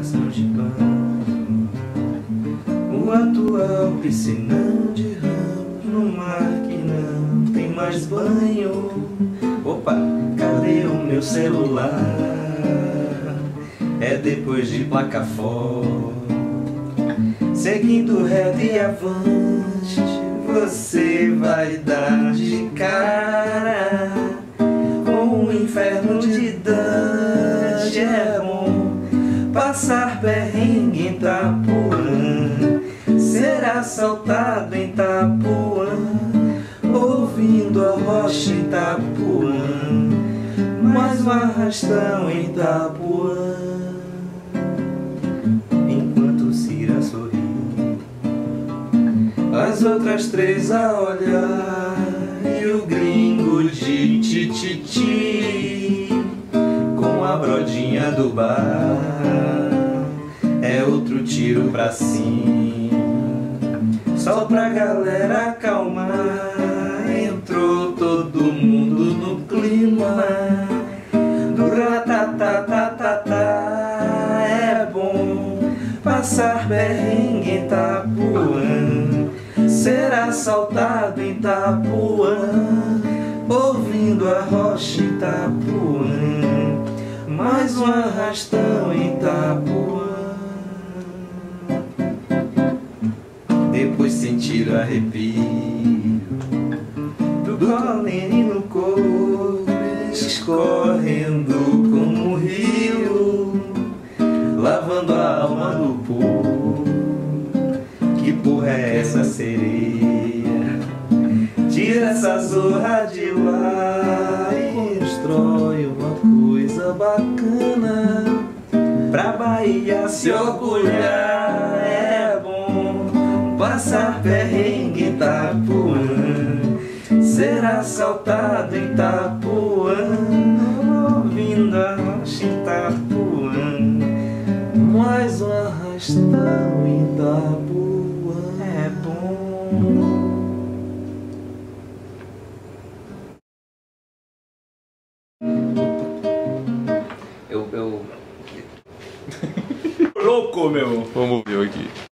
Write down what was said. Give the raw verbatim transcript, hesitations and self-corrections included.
estação de banho, o atual piscinão de ramos no mar que não tem mais banho. Opa, cadê o meu celular? É depois de placa forte, seguindo reto e avante, você vai dar de cara com o inferno de Dante. É bom passar perrengue em Itapuã, ser assaltado em Itapuã, ouvindo a rocha em Itapuã, mais um arrastão em Itapuã. Enquanto Cira sorri, as outras três a olhar, e o gringo de tititi com a brodinha do bar. É outro tiro pra cima, só pra galera acalmar. Entrou todo mundo no clima do ratatatatata. É bom passar perrengue em Itapuã, ser assaltado em Itapuã, ouvindo a rocha em Itapuã, mais um arrastão em Itapuã. Depois sentir o arrepio do colene no corpo, escorrendo como um rio, lavando a alma do povo. Que porra é essa, sereia? Tira essa zorra de lá e constrói uma coisa bacana pra Bahia se orgulhar. É bom passar perrengue em Itapuã, ser assaltado em Itapuã, ouvindo a rocha em Itapuã, mais um arrastão em Itapuã. É bom. Eu, eu... Louco, meu! Vamos ver aqui.